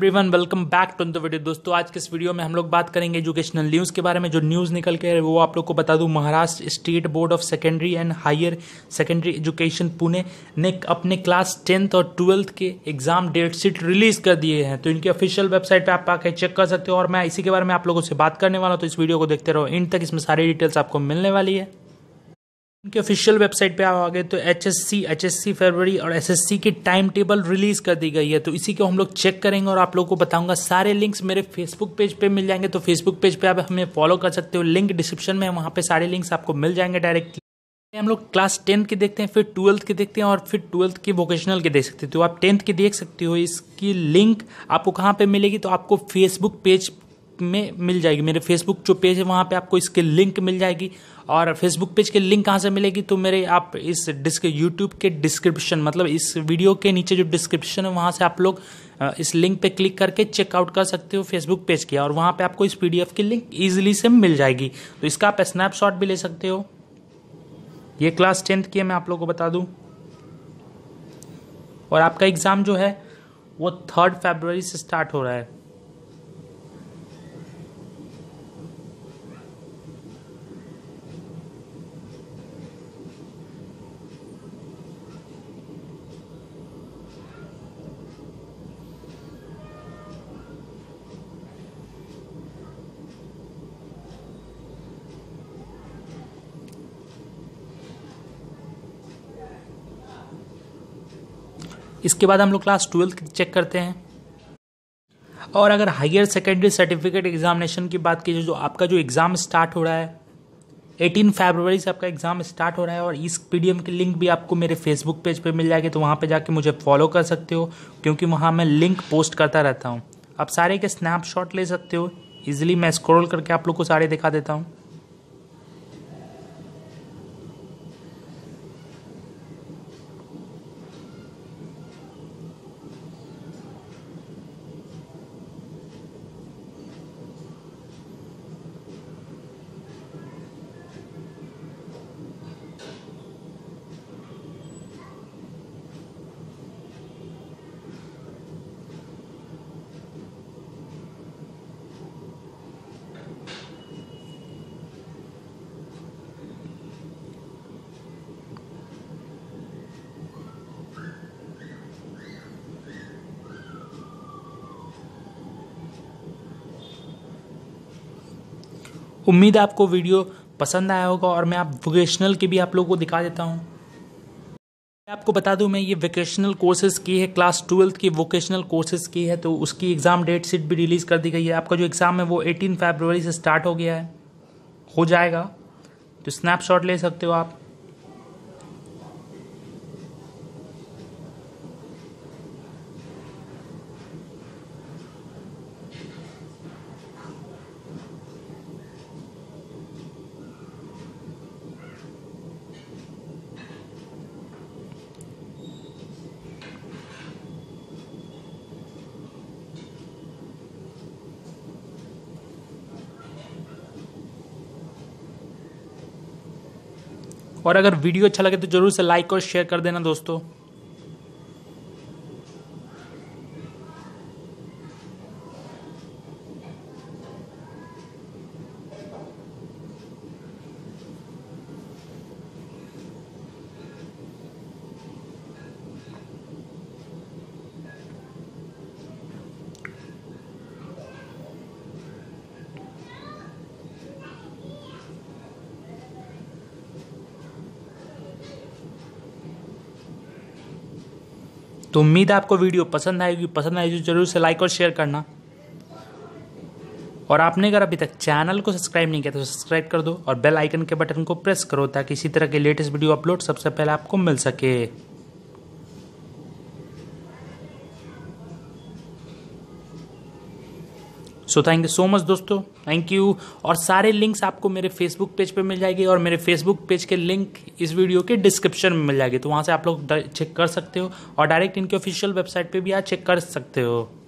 Everyone, welcome back to the video. दोस्तों, आज के इस वीडियो में हम लोग बात करेंगे एजुकेशनल न्यूज़ के बारे में। जो न्यूज़ निकल के वो आप लोग को बता दूं, Maharashtra state board of secondary and higher secondary education Pune ने अपने क्लास 10th और 12th के एग्जाम डेट शीट रिलीज कर दिए हैं। तो इनकी ऑफिशियल वेबसाइट पर आप आके चेक कर सकते हो और मैं इसी के बारे में आप लोगों से बात करने वाला हूँ। तो इस वीडियो को देखते रहो इन तक, इसमें सारी डिटेल्स आपको मिलने वाली है। इनके ऑफिशियल वेबसाइट पे आ गए तो HSC फरवरी और SSC की टाइम टेबल रिलीज कर दी गई है। तो इसी को हम लोग चेक करेंगे और आप लोगों को बताऊंगा। सारे लिंक्स मेरे फेसबुक पेज पे मिल जाएंगे, तो फेसबुक पेज पे आप हमें फॉलो कर सकते हो। लिंक डिस्क्रिप्शन में है, वहाँ पे सारे लिंक्स आपको मिल जाएंगे डायरेक्टली। हम लोग क्लास 10 के देखते हैं, फिर 12th के देखते हैं और फिर 12th के वोकेशनल के देख सकते हो। तो आप 10th के देख सकते हो। इसकी लिंक आपको कहाँ पे मिलेगी, तो आपको फेसबुक पेज में मिल जाएगी। मेरे फेसबुक जो पेज है वहाँ पे आपको इसके लिंक मिल जाएगी। और फेसबुक पेज के लिंक कहाँ से मिलेगी, तो मेरे आप इस यूट्यूब के डिस्क्रिप्शन, मतलब इस वीडियो के नीचे जो डिस्क्रिप्शन है वहाँ से आप लोग इस लिंक पे क्लिक करके चेकआउट कर सकते हो फेसबुक पेज की, और वहाँ पे आपको इस PDF की लिंक ईजिली से मिल जाएगी। तो इसका आप स्नैपशॉट भी ले सकते हो। ये क्लास 10th की है, मैं आप लोगों को बता दूँ। और आपका एग्ज़ाम जो है वो 3 फरवरी से स्टार्ट हो रहा है। इसके बाद हम लोग क्लास 12th चेक करते हैं। और अगर हायर सेकेंडरी सर्टिफिकेट एग्जामिनेशन की बात कीजिए, जो आपका जो एग्ज़ाम स्टार्ट हो रहा है 18 फरवरी से आपका एग्ज़ाम स्टार्ट हो रहा है। और इस PDF की लिंक भी आपको मेरे फेसबुक पेज पे मिल जाएगी। तो वहाँ पे जाके मुझे फॉलो कर सकते हो, क्योंकि वहाँ मैं लिंक पोस्ट करता रहता हूँ। आप सारे के स्नैपशॉट ले सकते हो ईजिली। मैं स्क्रॉल करके आप लोग को सारे दिखा देता हूँ। उम्मीद है आपको वीडियो पसंद आया होगा। और मैं आप वोकेशनल की भी आप लोगों को दिखा देता हूँ। आपको बता दूं, मैं ये वोकेशनल कोर्सेज की है, क्लास 12th की वोकेशनल कोर्सेज की है। तो उसकी एग्ज़ाम डेट शीट भी रिलीज़ कर दी गई है। आपका जो एग्ज़ाम है वो 18 फरवरी से स्टार्ट हो गया है, हो जाएगा। तो स्नैपशॉट ले सकते हो आप। और अगर वीडियो अच्छा लगे तो जरूर से लाइक और शेयर कर देना दोस्तों। तो उम्मीद है आपको वीडियो पसंद आएगी। पसंद आएगी तो जरूर से लाइक और शेयर करना। और आपने अगर अभी तक चैनल को सब्सक्राइब नहीं किया तो सब्सक्राइब कर दो और बेल आइकन के बटन को प्रेस करो, ताकि इसी तरह के लेटेस्ट वीडियो अपलोड सबसे पहले आपको मिल सके। So thank you so much दोस्तों, थैंक यू। और सारे लिंक्स आपको मेरे फेसबुक पेज पे मिल जाएगी, और मेरे फेसबुक पेज के लिंक इस वीडियो के डिस्क्रिप्शन में मिल जाएगी। तो वहाँ से आप लोग चेक कर सकते हो और डायरेक्ट इनके ऑफिशियल वेबसाइट पे भी आप चेक कर सकते हो।